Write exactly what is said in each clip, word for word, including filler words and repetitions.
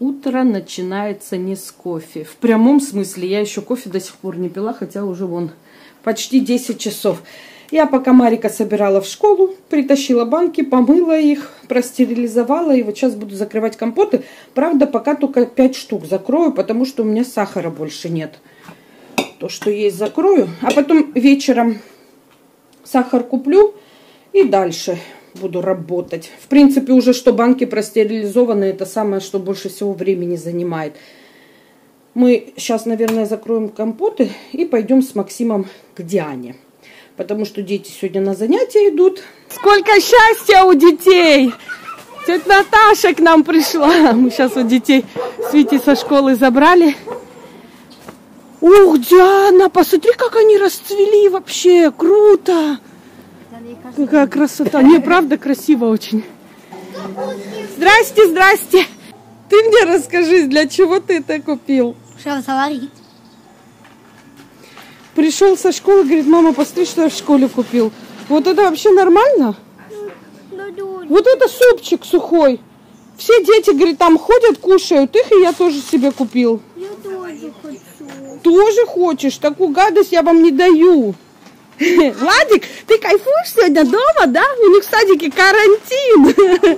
Утро начинается не с кофе. В прямом смысле. Я еще кофе до сих пор не пила, хотя уже вон почти десять часов. Я пока Марика собирала в школу, притащила банки, помыла их, простерилизовала. И вот сейчас буду закрывать компоты. Правда, пока только пять штук закрою, потому что у меня сахара больше нет. То, что есть, закрою. А потом вечером сахар куплю и дальше буду работать. В принципе, уже что банки простерилизованы, это самое, что больше всего времени занимает. Мы сейчас, наверное, закроем компоты и пойдем с Максимом к Диане. Потому что дети сегодня на занятия идут. Сколько счастья у детей! Тетя Наташа к нам пришла. Мы сейчас у детей с Витей со школы забрали. Ух, Диана, посмотри, как они расцвели вообще. Круто! Какая красота. Не, правда, красиво очень. Здрасте, здрасте. Ты мне расскажи, для чего ты это купил? Чтобы заварить. Пришел со школы, говорит, мама, посмотри, что я в школе купил. Вот это вообще нормально? Вот это супчик сухой. Все дети, говорит, там ходят, кушают их, и я тоже себе купил. Я тоже хочу. Тоже хочешь? Такую гадость я вам не даю. Владик, ты кайфуешь сегодня дома, да? У них в садике карантин.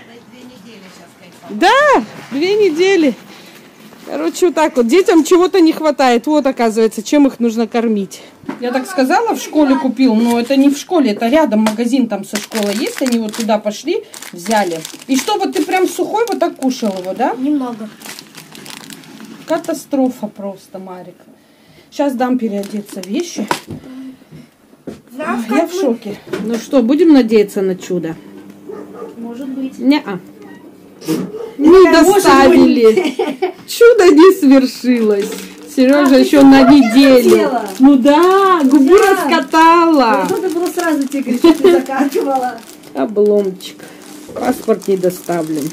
Да, две недели. Короче, вот так вот. Детям чего-то не хватает. Вот, оказывается, чем их нужно кормить. Я так сказала, в школе купил, но это не в школе, это рядом магазин там со школой есть. Они вот туда пошли, взяли. И что, вот ты прям сухой вот так кушал его, да? Немного. Катастрофа просто, Марик. Сейчас дам переодеться вещи. Знаешь, Я в шоке. Ну что, будем надеяться на чудо? Может быть. Не-а. Не доставили. Чудо не свершилось. Сережа а, еще на неделю. Ну да, губу да. раскатала. Надо было сразу тебе говорить, что ты закатывала. Обломчик. Паспорт не доставлен.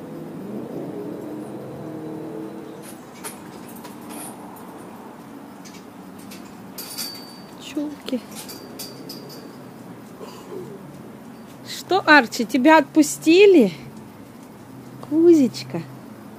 Чулки. Что, Арчи, тебя отпустили? Кузечка.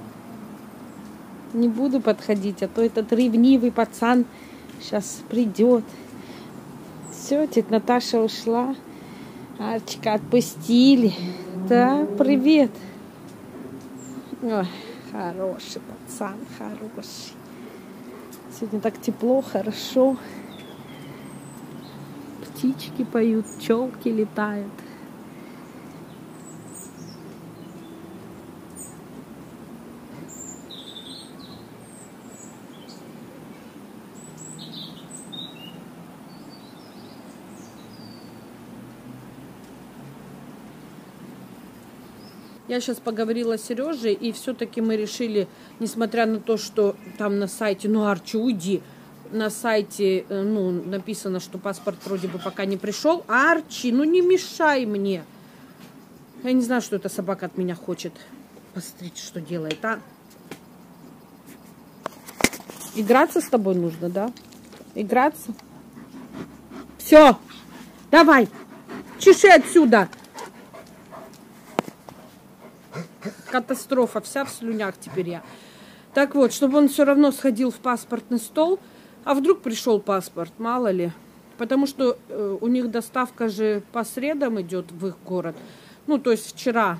Не буду подходить, а то этот ревнивый пацан сейчас придет. Все, тетя Наташа ушла. Арчика отпустили. Да, привет. Ой, хороший пацан, хороший. Сегодня так тепло, хорошо. Птички поют, пчелки летают. Я сейчас поговорила с Сережей, и все-таки мы решили, несмотря на то, что там на сайте, ну, Арчи, уйди, на сайте, ну, написано, что паспорт вроде бы пока не пришел. Арчи, ну не мешай мне. Я не знаю, что эта собака от меня хочет. Посмотрите, что делает, а. Играться с тобой нужно, да? Играться? Все, давай, чеши отсюда. Катастрофа, вся в слюнях теперь я. Так вот, чтобы он все равно сходил в паспортный стол. А вдруг пришел паспорт, мало ли. Потому что э, у них доставка же по средам идет в их город. Ну, то есть вчера.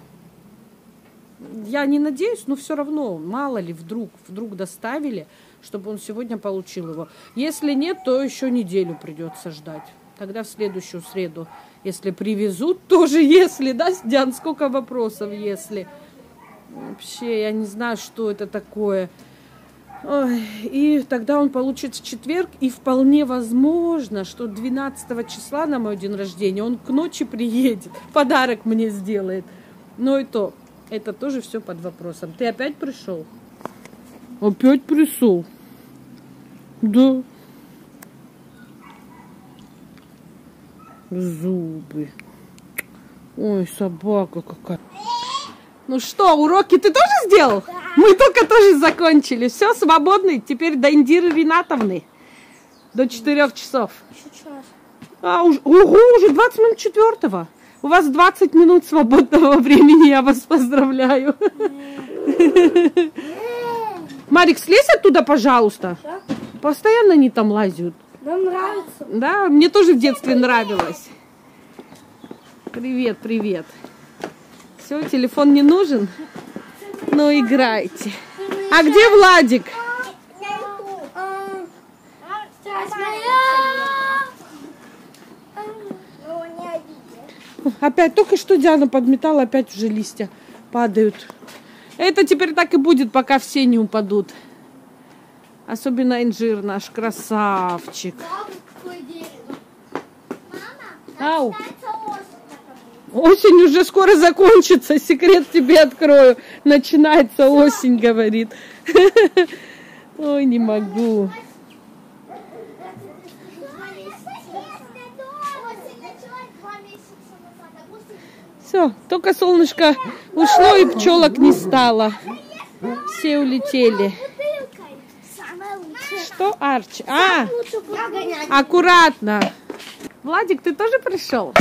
Я не надеюсь, но все равно, мало ли, вдруг, вдруг доставили, чтобы он сегодня получил его. Если нет, то еще неделю придется ждать. Тогда в следующую среду, если привезут, тоже если, да, Диан, сколько вопросов, если... Вообще, я не знаю, что это такое. Ой, и тогда он получит в четверг. И вполне возможно, что двенадцатого числа на мой день рождения он к ночи приедет. Подарок мне сделает. Но и то, это тоже все под вопросом. Ты опять пришел? Опять пришел? Да. Зубы. Ой, собака какая. Ну что, уроки ты тоже сделал? Да. Мы только тоже закончили. Все, свободный. Теперь до Индиры Ринатовны. До четырех часов. Еще час. А, уж, ого, уже двадцать минут четвертого. У вас двадцать минут свободного времени, я вас поздравляю. Марик, слезь оттуда, пожалуйста. Постоянно они там лазят. Нам нравится. Да, мне тоже в детстве нравилось. Привет, привет. Все, телефон не нужен? Ну, играйте. А где Владик? Опять, только что Диана подметала, опять уже листья падают. Это теперь так и будет, пока все не упадут. Особенно инжир наш, красавчик. Ау. Осень уже скоро закончится, секрет тебе открою. Начинается осень, говорит. Ой, не могу. Все, только солнышко ушло и пчелок не стало. Все улетели. Что, Арчи? А, аккуратно. Владик, ты тоже пришел?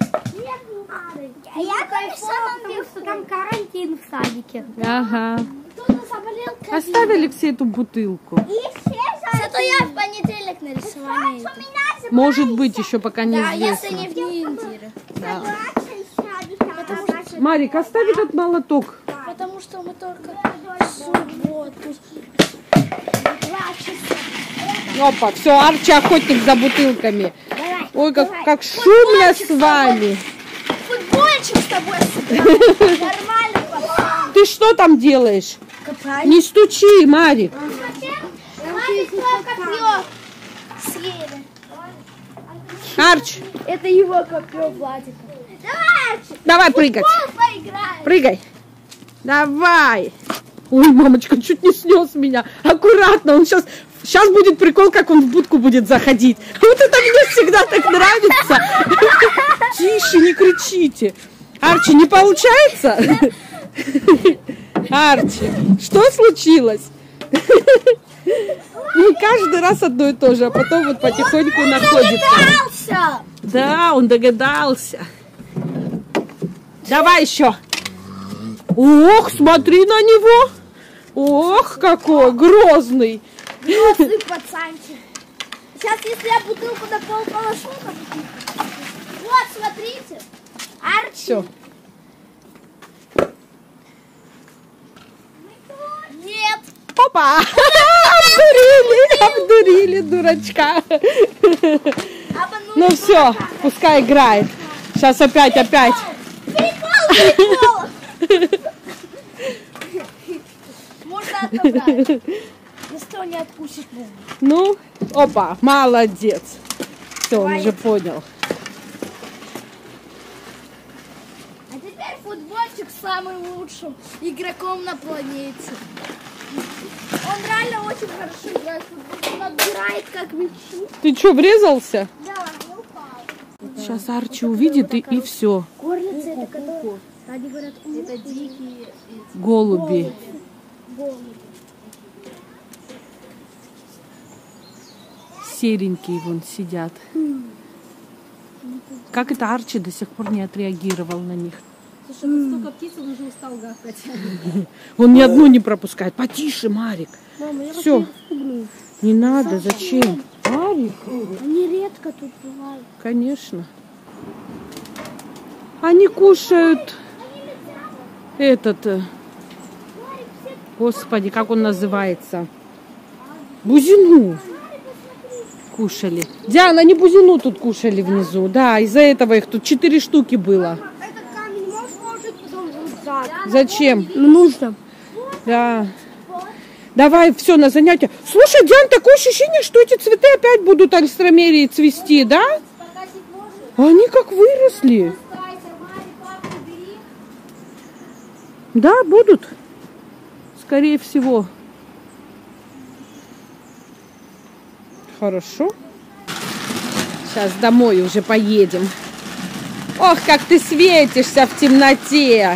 Я написала, что там карантин в садике. Ага. Оставь, Алексей, эту бутылку. Зато я в понедельник нарисовала. Может быть, еще пока Да, если неизвестно. не в неделю. Да. Потому что, Марик, оставь этот молоток. потому что мы только в субботу. Два часа. Опа, все, Арчи охотник за бутылками. Давай. Ой, как, давай. как шумно с вами. Футбольчик с тобой сыграем. Нормально, пацан. Ты что там делаешь? Копай. Не стучи, Марик. Маме твое копье съели. Арч, Это его копье, Владика. Давай, Арчи, давай прыгать. поиграем. Прыгай. Давай. Ой, мамочка, чуть не снес меня. Аккуратно, он сейчас... Сейчас будет прикол, как он в будку будет заходить. Вот это мне всегда так нравится. Тише, не кричите. Арчи, не получается? Арчи, что случилось? Ну, каждый раз одно и то же, а потом вот потихоньку находится. Догадался. Да, он догадался. Давай еще. Ох, смотри на него. Ох, какой грозный. Грозный пацанчик. Сейчас, если я бутылку на пол положу, то будет. Вот, смотрите. Арчи. Все. Нет. Опа! Обдурили, обдурили дурачка. Обманули Ну все, дурака. пускай играет. Сейчас опять, опять. Прикол, прикол. Можно отобрать. Если не откусит можно. Ну, опа, молодец. Все, он уже понял. А теперь футбольчик самым лучшим игроком на планете. Он реально очень хорошо играет в футбол. Он отбирает как мячи. Ты что, врезался? Да, не упал. Сейчас Арчи увидит и, и все. Горлица это которые... Они говорят, это дикие Голуби. голуби. Серенькие вон сидят. Как это Арчи до сих пор не отреагировал на них? Слушай, вот столько птиц, он уже устал гавкать. Он ни одну не пропускает. Потише, Марик. Мама, я Все. Не надо, зачем? Марик, Они редко тут бывают. конечно. Они кушают этот, э, господи, как он называется? Бузину. Кушали. Диана, они бузину тут кушали внизу. Да, из-за этого их тут четыре штуки было. Этот камень можешь положить потом в зад? Зачем? Нужно. Да. Давай, все, на занятия. Слушай, Диан, такое ощущение, что эти цветы опять будут альстромерии цвести, да? Они как выросли. Да, будут. Скорее всего. Хорошо. Сейчас домой уже поедем. Ох, как ты светишься в темноте.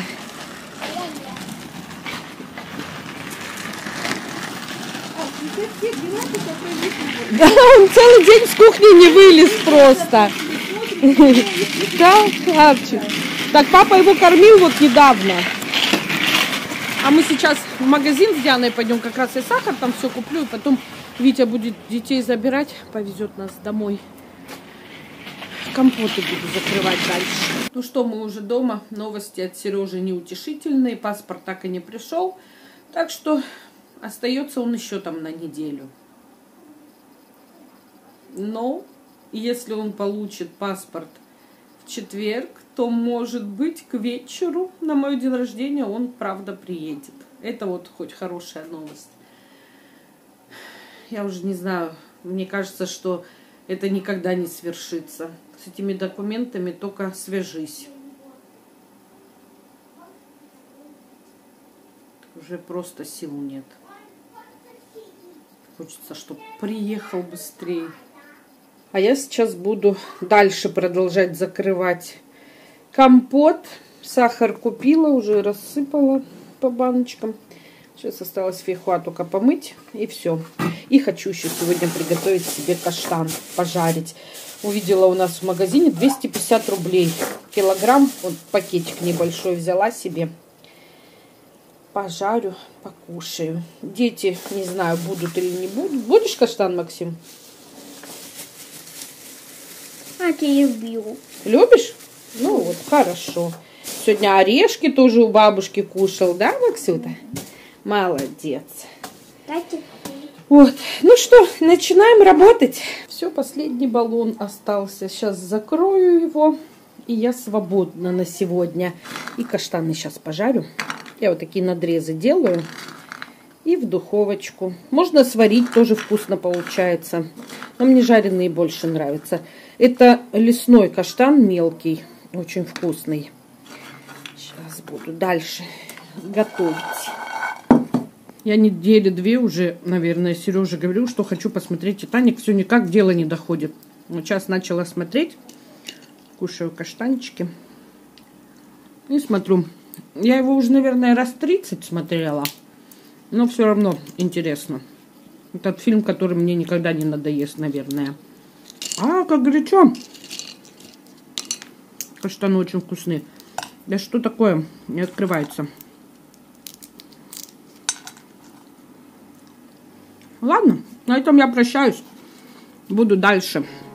Да, он целый день с кухни не вылез просто. Да, Арчи? Так, папа его кормил вот недавно. А мы сейчас в магазин с Дианой пойдем, как раз и сахар там все куплю. И потом Витя будет детей забирать, повезет нас домой. Компоты буду закрывать дальше. Ну что, мы уже дома. Новости от Сережи неутешительные. Паспорт так и не пришел. Так что остается он еще там на неделю. Но если он получит паспорт в четверг, то, может быть, к вечеру на мой день рождения он, правда, приедет. Это вот хоть хорошая новость. Я уже не знаю, мне кажется, что это никогда не свершится. С этими документами только свяжись. Уже просто сил нет. Хочется, чтобы приехал быстрее. А я сейчас буду дальше продолжать закрывать компот. Сахар купила, уже рассыпала по баночкам. Сейчас осталось фейхоа только помыть, и все. И хочу еще сегодня приготовить себе каштан, пожарить. Увидела у нас в магазине двести пятьдесят рублей. Килограмм, вот пакетик небольшой взяла себе. Пожарю, покушаю. Дети, не знаю, будут или не будут. Будешь каштан, Максим? А я люблю. Любишь? Ну вот, хорошо. Сегодня орешки тоже у бабушки кушал, да, Максюта? Молодец. Вот. Ну что, начинаем работать. Все, последний баллон остался. Сейчас закрою его. И я свободна на сегодня. И каштаны сейчас пожарю. Я вот такие надрезы делаю. И в духовочку. Можно сварить, тоже вкусно получается. Но мне жареные больше нравятся. Это лесной каштан мелкий. Очень вкусный. Сейчас буду дальше готовить. Я недели две уже, наверное, Сереже говорю, что хочу посмотреть «Титаник». Все никак дело не доходит. Вот сейчас начала смотреть. Кушаю каштанчики. И смотрю. Я его уже, наверное, раз тридцать смотрела. Но все равно интересно. Этот фильм, который мне никогда не надоест, наверное. А, как горячо. Каштаны очень вкусные. Да что такое? Не открывается. Ладно, на этом я прощаюсь. Буду дальше